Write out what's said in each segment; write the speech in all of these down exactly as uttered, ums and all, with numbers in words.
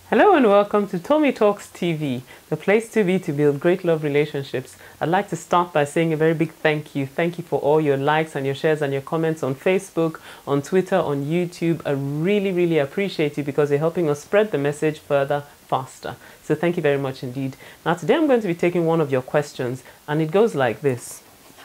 Hello and welcome to Tommy Talks T V, the place to be to build great love relationships. I'd like to start by saying a very big thank you. Thank you for all your likes and your shares and your comments on Facebook, on Twitter, on YouTube. I really, really appreciate you because you're helping us spread the message further, faster. So thank you very much indeed. Now today I'm going to be taking one of your questions and it goes like this.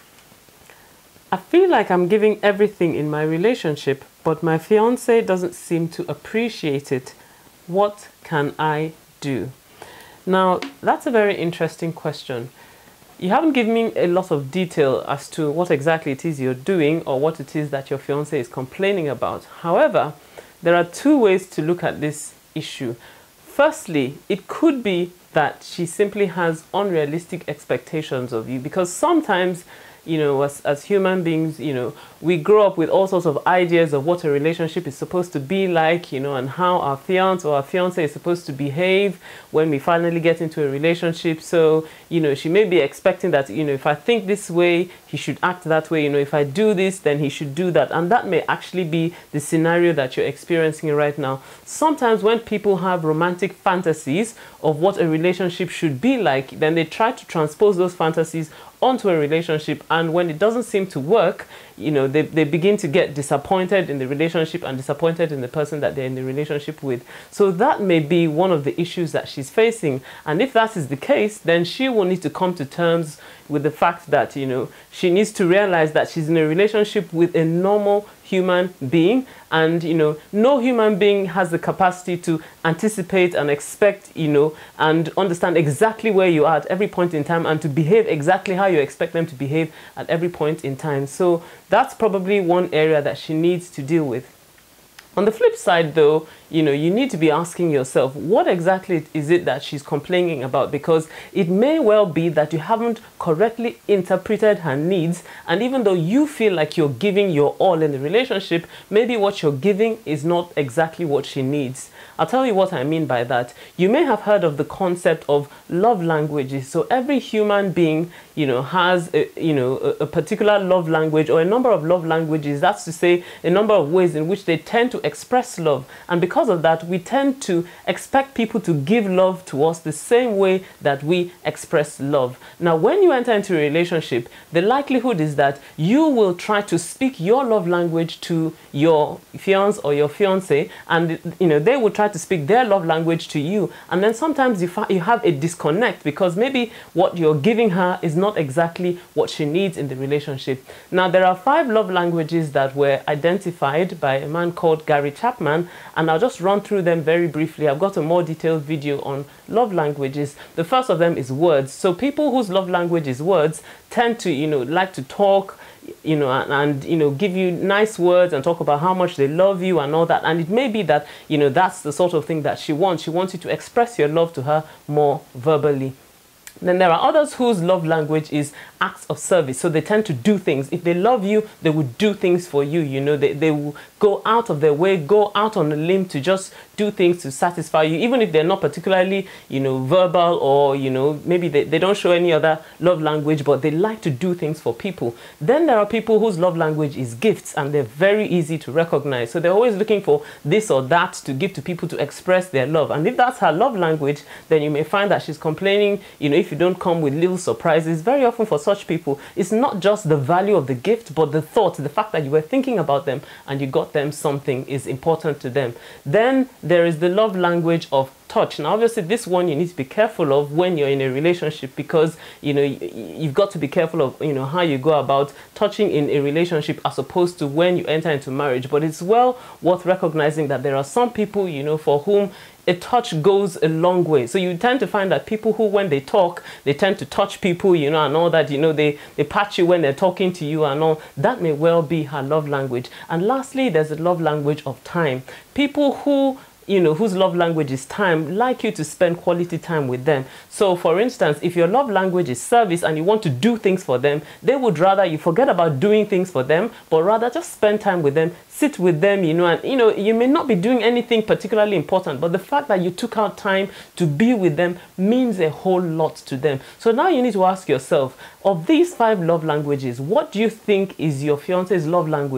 I feel like I'm giving everything in my relationship, but my fiance doesn't seem to appreciate it. What can I do? Now, that's a very interesting question. You haven't given me a lot of detail as to what exactly it is you're doing or what it is that your fiance is complaining about. However, there are two ways to look at this issue. Firstly, it could be that she simply has unrealistic expectations of you, because sometimes, you know, as, as human beings, you know, we grow up with all sorts of ideas of what a relationship is supposed to be like, you know, and how our fiance or our fiance is supposed to behave when we finally get into a relationship. So, you know, she may be expecting that, you know, if I think this way, he should act that way. You know, if I do this, then he should do that. And that may actually be the scenario that you're experiencing right now. Sometimes when people have romantic fantasies of what a relationship should be like, then they try to transpose those fantasies onto a relationship, and when it doesn't seem to work, you know, they, they begin to get disappointed in the relationship and disappointed in the person that they're in the relationship with. So that may be one of the issues that she's facing, and if that is the case, then she will need to come to terms with the fact that, you know, she needs to realize that she's in a relationship with a normal human being, and you know, no human being has the capacity to anticipate and expect, you know, and understand exactly where you are at every point in time and to behave exactly how you expect them to behave at every point in time. So that's probably one area that she needs to deal with. On the flip side though, you know, you need to be asking yourself, what exactly is it that she's complaining about? Because it may well be that you haven't correctly interpreted her needs, and even though you feel like you're giving your all in the relationship, maybe what you're giving is not exactly what she needs. I'll tell you what I mean by that. You may have heard of the concept of love languages. So every human being, you know, has a, you know, a, a particular love language or a number of love languages. That's to say, a number of ways in which they tend to express love. And because of that, we tend to expect people to give love to us the same way that we express love. Now, when you enter into a relationship, the likelihood is that you will try to speak your love language to your fiance or your fiance, and you know, they will try to speak their love language to you, and then sometimes you, you have a disconnect because maybe what you're giving her is not exactly what she needs in the relationship. Now, there are five love languages that were identified by a man called Gary Chapman, and I'll just run through them very briefly. I've got a more detailed video on love languages. The first of them is words. So people whose love language is words tend to, you know, like to talk, you know, and, and you know, give you nice words and talk about how much they love you and all that. And it may be that, you know, that's the sort of thing that she wants. She wants you to express your love to her more verbally. Then there are others whose love language is acts of service. So they tend to do things. If they love you, they would do things for you. You know, they, they will go out of their way, go out on a limb to just do things to satisfy you, even if they're not particularly, you know, verbal, or, you know, maybe they, they don't show any other love language, but they like to do things for people. Then there are people whose love language is gifts, and they're very easy to recognize. So they're always looking for this or that to give to people to express their love. And if that's her love language, then you may find that she's complaining, you know, if you don't come with little surprises. Very often for such people, it's not just the value of the gift, but the thought, the fact that you were thinking about them and you got them something is important to them. Then there is the love language of touch. Now, obviously, this one you need to be careful of when you're in a relationship, because, you know, you've got to be careful of, you know, how you go about touching in a relationship as opposed to when you enter into marriage. But it's well worth recognizing that there are some people, you know, for whom a touch goes a long way. So you tend to find that people who, when they talk, they tend to touch people, you know, and all that, you know, they, they pat you when they're talking to you and all. That may well be her love language. And lastly, there's a love language of time. People who, you know, whose love language is time, like you to spend quality time with them. So for instance, if your love language is service and you want to do things for them, they would rather you forget about doing things for them, but rather just spend time with them, sit with them, you know, and you know, you may not be doing anything particularly important, but the fact that you took out time to be with them means a whole lot to them. So now you need to ask yourself, of these five love languages, what do you think is your fiance's love language?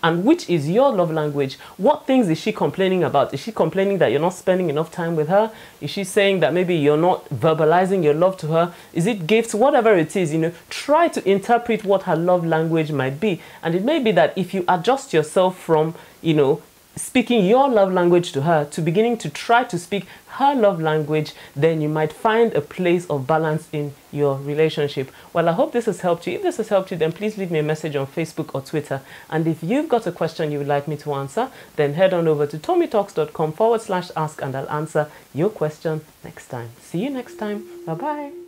And which is your love language? What things is she complaining about? Is she complaining that you're not spending enough time with her? Is she saying that maybe you're not verbalizing your love to her? Is it gifts? Whatever it is, you know, try to interpret what her love language might be. And it may be that if you adjust yourself from, you know, speaking your love language to her to beginning to try to speak her love language, then you might find a place of balance in your relationship. Well, I hope this has helped you. If this has helped you, then please leave me a message on Facebook or Twitter. And if you've got a question you would like me to answer, then head on over to tommytalks.com forward slash ask and I'll answer your question next time. See you next time. Bye-bye.